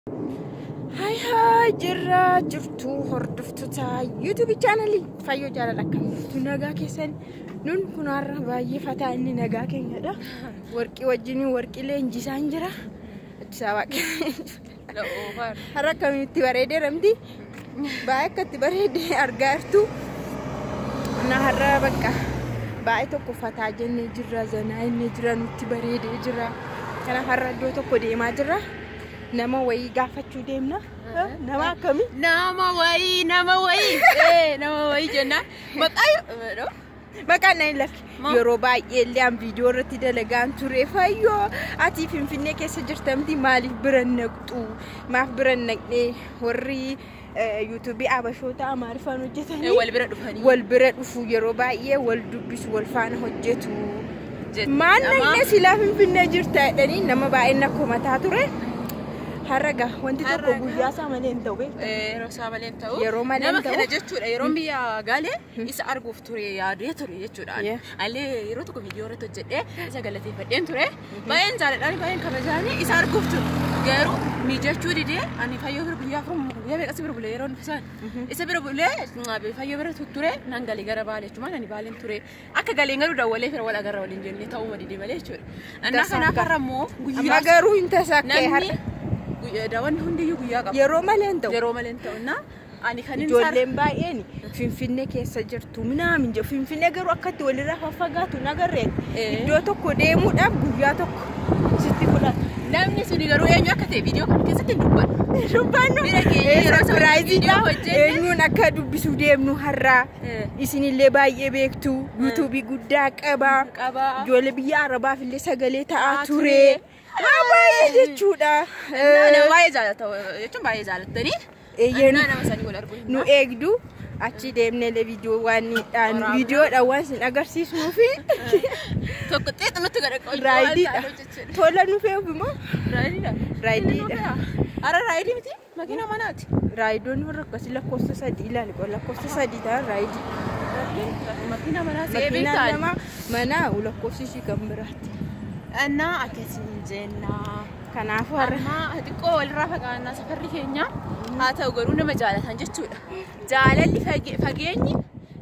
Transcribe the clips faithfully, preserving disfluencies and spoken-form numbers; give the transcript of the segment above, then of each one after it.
Hi hi jirra jirtu hordoftoota YouTube channel Fayyo Jaalala akkamitti nagaa keessan nun kunarra baay'ee fataa inni nagaa keenyadha warqii wajjin warqii leenjisaan jira sabaq har'a akkamitti bareedee ramdi baay'ee akkatti bareedee argaa jirtu na har'a bakka baay'ee tokko fataa jennee jirra zanaa inni jira nutti bareedee jira kana har'a iddoo tokko deemaa jira nama wayi gaafachuu deemna nama akkami nama wayi nama wayi eh nama wayi jenna maqaa maqaa naan lakki yeroo baay'ee illee am viidiyoo irratti dalagaan ture Fayyoo ati Finfinnee keessa jirtamti maaliif biran naqxu maaf biran naqne warri YouTube abashoota amaarifaan hojjetanii wal bira dhufanii wal bira dhufu yeroo baay'ee wal dubbisu wal faana hojjetu maan naqne silaa Finfinnee jirta jedhanii nama baay'ee nakko mataa ture haraga wanti tokko guyyaa isaa malee hin ta'u eh yeroo isaa malee hin ta'u yeroo malee hin ta'u nama kana jechuudha yeroo biyya galee isa arguuf ture yaadee ture jechuudha allee yeroo tokko viidiyoo irratti hojjedhee isa galateeffadheen ture baay'een jaaladhaan baay'een kabajaanii isa arguuf ture garuu miijachuu didee ani Fayyoo bira guyyaa afur guyyaa beekas bira bulee yeroo nufisaan isa bira bulee Fayyoo bira ture nan galee gara Baalee jechuudha ani Baaleen ture akka galee garuu dawwalee fira wal agarra waliin jennee ta'uu madidee malee jechuudha annaa kana karrammoo guyyaa garuu hin tasakkee har'a dawan hundi guyyaa qaba yeroo malee hin ta'u yeroo malee hin ta'u na ani kan inni ijoolleen baay'een Finfinnee keessa jirtu minaamin je Finfinnee garuu akkatti walirraa faffagaatu nagarreen iddoo tokko deemuudhaaf guyyaa tokko sitti fudhata namni suni garuu eenyu akka ta'e viidiyoo kan keessatti dubbannu dubbannu yeroo surprise eenyuun akka dubbisuu deemnu har'a isinillee baay'ee beektu YouTube guddaa qaba ijoollee biyya Arabaaf illee sagalee ta'aa ture baay'ee jechuudha nama baay'ee jaalata jechuun baay'ee jaalatanii eeyyena nama sanii wal arguu nu eegdu achi deemnee le viidiyoo waan dhaan viidiyoodhaan waan sin agarsiisnuu fi tokko xeetu nutti gadaqaa raayidiidha tola nu fe'umoo raayidiidha raayidiidha ara raayidii miti makiina manaati raayidoon warra akkasii lakkoofsa sadii ilaali qola lakkoofsa sadii ta'an raayidii makiina manaa makiina nama manaa lakkoofsi ishii kan biraatti annaa akkasiin jennaa kanaafuu har'a xiqqoo walirraa fagaannaa safarri keenya haa ta'u garuu nama jaalatan jechuudha jaalalli fageenyi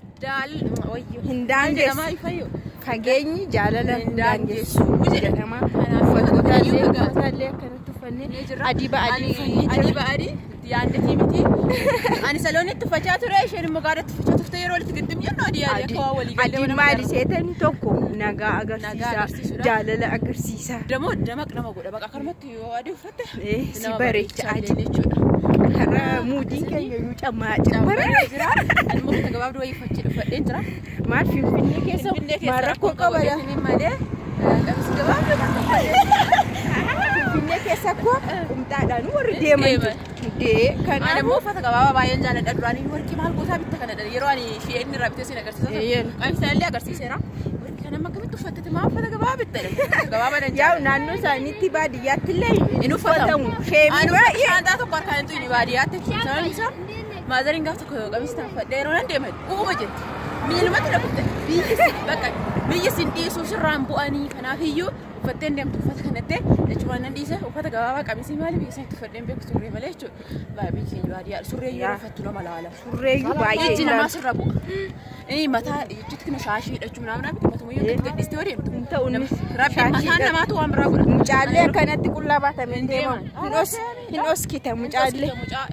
hin daangessu fageenyi jaalala hin daangessu jedhama uffatootallee uffataallee akkanatti uffannee adii ba'adii adii ba'adii yaandatii miti ani saloonitti uffachaa ture isheen immoo gaadatti uffachaa turte yeroo walitti giddim jennu adii adii akka waa walii galee adii maali seetanii tokko nagaa agarsiisa jaalala agarsiisa damoo damaq nama godha baqa karmatti yoo adii uffatte si bareecha adii jechuudha har'a muudiin keenya iyyuu cammaa cammaree jira ani muka gabaabduu wayii uffachee uffadheen jira maal Finfinnee keessa maal rakkoo qabada malee qabsi gabaabduu Finfinnee keessa koo qumxaadhaan warri deeman dee kan ani immoo uffata gabaabaa baay'een jaalladha duraanii warqii maal gootaa bitta kana yeroo ani ishee inni irraa bitee siin agarsiisa qabsi illee agarsiiseera warqii kana amma akkamitti uffatte maa uffata gabaabaa bitta gabaabaa dha yaa naannoo isaaniitti baadiyyaatti illee in uffatamu sheemii baay'ee shaantaa tokko harkaan hin tuyni baadiyyaatti sababni isaa maazariin gaaf tokko qabisi taafadhe yeroo nan deeman uuma jetti miilumatti dhabutte biyyi bakka biyyi sin dhiisuu sirraan bu'anii kanaaf iyyuu uffatteen deemtu uffata kanatti jechuun nan dhiise uffata gabaabaa qabisi maaliif isa itti uffadheen beeku surree malee jechuudha baay'ee keenya baadiyyaa surree yeroo uffattu nama laala surreeyyuu baay'ee ijji namaa sirra bu'a inni mataa ijjitti kana shaashii hidhachuu naaf naaf dhimmatuma yoo gadi gadhiistee yoo deemtu hin ta'u rabbi mataan namaatu waan biraa godha mucaallee akkanatti qullaa baatamee deeman hin oskita mucaallee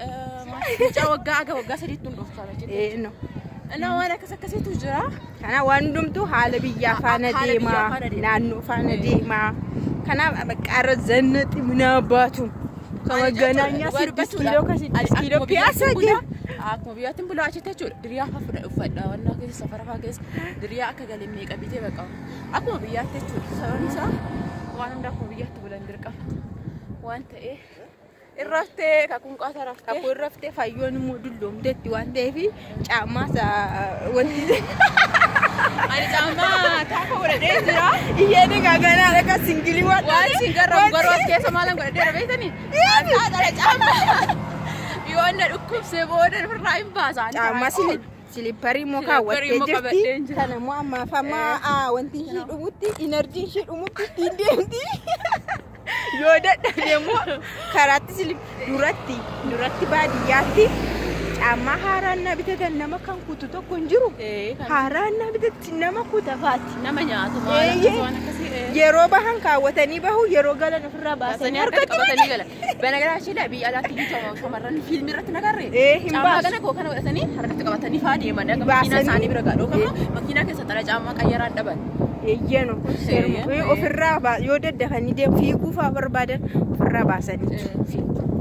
mucaa waggaa aga waggaa sadiitti hundooftama jechuudha ana waan akkas akkasiitu jira kana waan hundumtuu haala biyyaa faana deemaa naannoo faana deemaa kanaaf qaarra zannati minaabaatu kama ganaanya siddis kiiloo ka siddis kiiloo piyaasa jira akkuma biyyaatiin bulaa achitti jechuudha diriyaa fa'aa uffadha wannaa keessa safara fa'aa keessa diriyaa akka galee meeqa bitee baqa akkuma biyyaatti jechuudha sababni isaa waan hunda akkuma biyyaatti bulan dirqama waan ta'ee irraftee kakun qaata raftee kakun irraftee Fayyoon immoo dulloomteetti waan ta'eef caammaa wanti ani caammaa taaka godhadhee jira iyyeen gaganaa akka singilii waan waan singarra garuu as keessa maalan godhadhee beeytanii taata caammaa yoo na dhukkubsee booda irraa hin baasaan caammaa silipparii moo kaawwattee jirti kana moo ammaaf ammaa wanti ishii dhumutti inerjii ishii dhumutti ittiin deemti yoo dadhabde immoo karaatti silip duratti duratti baadiyyaatti caammaa haaraan na bitatan nama kan kutu tokko hin jiru. Haaraan na bitatti nama kutafaati. Nama nyaatu waan akkasii. Yeroo bahan kaawwatanii bahu yeroo galan ofirraa baasanii harkatti galan. Banagaraashii dha biyya alaatti bitama shamarran fiilmii irratti nagarree. Caammaa kana koo kana godhatanii harkatti qabatanii faa deeman. Makiinaa isaanii bira gaadhoo kama makiinaa keessa xala caammaa qayyaraan dhaban. Eeyyano ofirraa yoo daddafanii deemu fiiguufaa barbaadan ofirraa baasanii.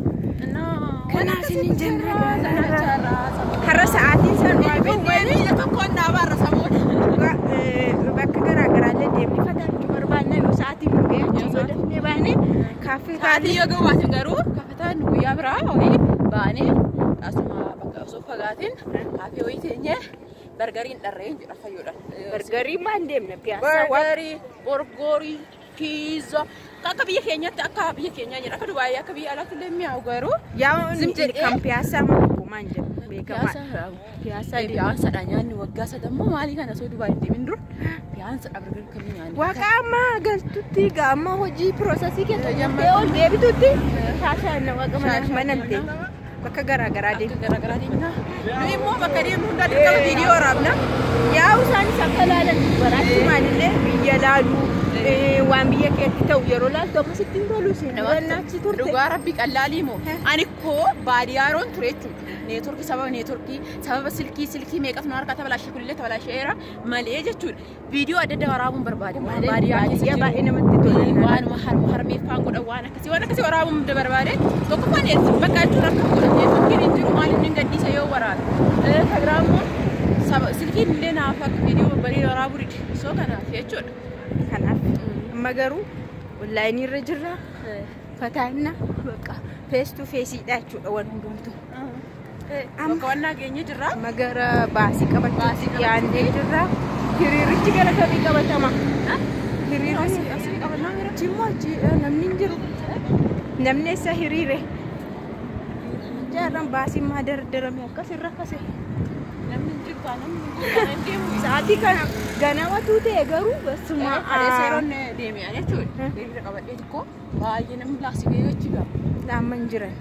Kanaaf inni jenna har'a sa'aatiin salphaa beekne tokkoon dhaabarra samuudha. Bakka garaa garaallee deemni fataachuu barbaanna yoo sa'aatiin nu ga'e yoo dafnee baane kaaffee sa'aatii yoo gawwaate garuu kaffataan guyyaa biraa horii baanee asuma bakka osoo fagaatiin kaaffee horii teenyee bargariin dharreen jedha fayyoodan. Bargarii maal deemna piyaasa? Bargarii, borgorii, pizza. Akka biyya keenyatti akka biyya keenyaa jedha akka Dubaayii akka biyya alaatti illee mi'aawu garuu yaa kan piyaasaa maal maan jedhu beekamaa. Piyaasaa piyaasaadha nyaanni waggaa sadammoo maalii kana osoo Dubaayii deemin dur piyaasaadha bargarii kan nyaanni. Waaqa ammaa galtutti gaamma hojii piroosesii keessa jammee ol deebitutti taasisa waaqa manante. Bakka garaa garaa deemu. Garaa garaa deemna. Nu immoo bakka deemu hunda dirqama viidiyoo waraabna. Yaa isaanis akka ilaalan barachumaan illee biyya laaluu waan biyya keetti ta'u yeroo laaltu amma sitti hin tolu si wannachi turte. Dhugaa rabbi qallaalii moo ani koo baadiyaaroon ture jechuudha. Neetworkii sababa neetworkii sababa silkii silkii meeqatu na harkaa tabalaashee kullee tabalaasheera malee jechuudha. Viidiyoo adda addaa waraabuun barbaade. Baadiyyaa keessa baay'ee namatti tola. Waanuma harma harmeeffaan godha waan akkasii waan akkasii waraabuun barbaade tokkoffaan eessi bakka jechuudha akka godha. Neetworkiin hin jiru maal inni gaddisa yoo waraabe. Kabiraammoo silkiin illee naaf akka viidiyoo babbareedaa waraabuu dide. Soo kanaaf jechuudha. Kanaaf amma garuu onlaayinii irra jirra fataanna bakka fees tu feesiidha jechuudha waan hundumtu. Bakka wannaa geenye jirra. Amma gara baasii qabachuutti yaandee jirra. Hiriirichi gara kamii qabatama? Hiriirri asii qabannaa jira. Jimmoo namni hin jiru. Namni eessa hiriire? Jaarran baasii maa dardarame akkasirra akkasii. Namni hin jiru taanaan sa'aatii kana ganamatu ta'e garuu basuma adeeseeroon deemee jechuudha. Hiriira qabadhee tokko baay'ee namni laasikee jechuudha. Naamman jiran.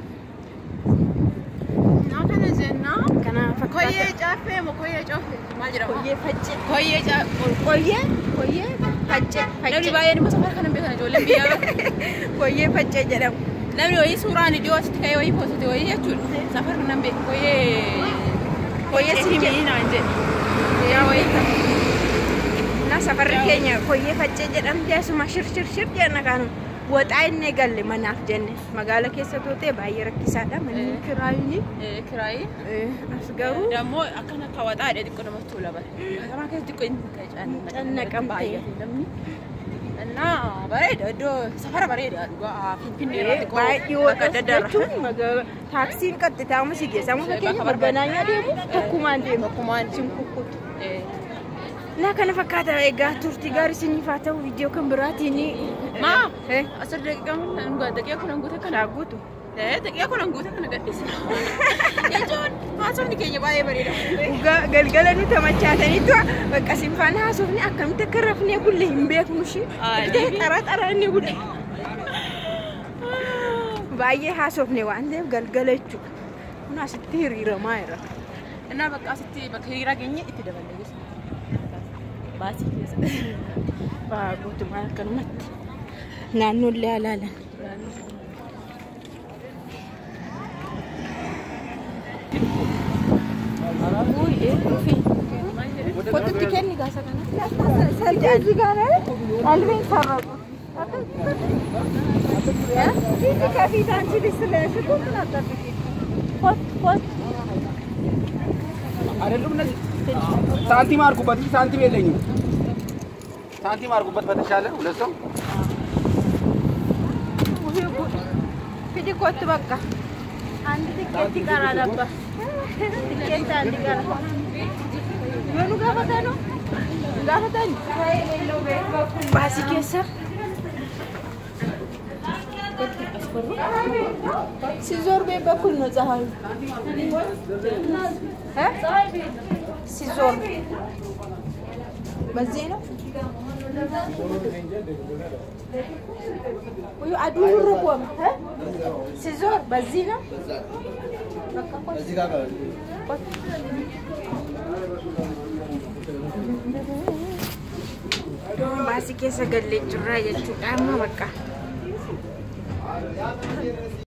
Naa kana jennaa. Kana fakkaata. Koyyee caaffee moo koyyee cooffee maal jedhama? Koyyee facce. Koyyee caaffee. Koyyee koyyee facce. Namni baay'een immoo safara kana beekan ijoolleen biyyaa. Koyyee facce jedhamu. Namni wayii suuraan iddoo asitti ka'ee wayii poosite wayii jechuudha. Safara kana beeku koyyee. Koyyee siimii naan jedhe. Yaa wayii. Na safarri keenya koyyee facce jedhamte asuma shir shir shir jenna kanu. Waxaa inni galle manaaf jenne magaala keessa tootee baay'ee rakkisaadha manni kiraayi. Kiraayi. As garuu. Dammoo akkana akka waxaa dha xiqqoo namatti tola bara. Katamaa keessa xiqqoo inni cannaqamte baay'ate namni. Innaa bareeda iddoo safara bareeda dhugaa finfinnee irratti qoo bakka daddarra. Taaksiin qaxxitaama si geessa amma fakkeenya barganaanya deemu tokkumaan deemu. Tokkumaan sin kukkutu. Na kana fakkaata egaa turtii gaarii isiniif haa ta'u viidiyoo kan biraatiin maa asir daqiiqaa kun daqiiqaa kun hanguuta kana guutu daqiiqaa kun hanguuta kana gadhiisa jechuun haasofni keenya baay'ee bareeda galgala ni tamachaataniitu bakka sinfaan haasofni akkamitti akka rafnee bulle hin beeknu shi xara xara inni bulle baay'ee haasofne waan ta'eef galgala jechuudha kun asitti hiriiramaa jira innaa bakka asitti bakka hiriiraa keenya itti daballee geessa. Baasii keessa. Waa guutumaa akkanumatti naannoollee alaalan. Kottutti kenni gaasa kana. Salgii gaara qalbiin sararra. Fiizi kafii taanchi bisilee fitu kot kot. ሳንቲም አርጉበት ሳንቲም የለኝም ሳንቲም አርጉበት በተሻለ ሁለት ሰው ፊዲ ኮት በቃ አንድ ትኬት ይቀራል አባ ትኬት አንድ ይቀራል የኑ ጋፈታ ነው ጋፈታኝ ባሲ ከሰ ሲዞር በኩል ነው ፀሐዩ እ ሲዞር በዚህ ነው ويو أدور ربوم ها سيزور بزينة masih kisah galet curah ya cukai mama kah